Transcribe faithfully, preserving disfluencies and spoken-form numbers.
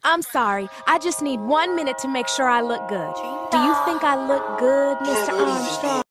I'm sorry, I just need one minute to make sure I look good. Do you think I look good, Mister Armstrong?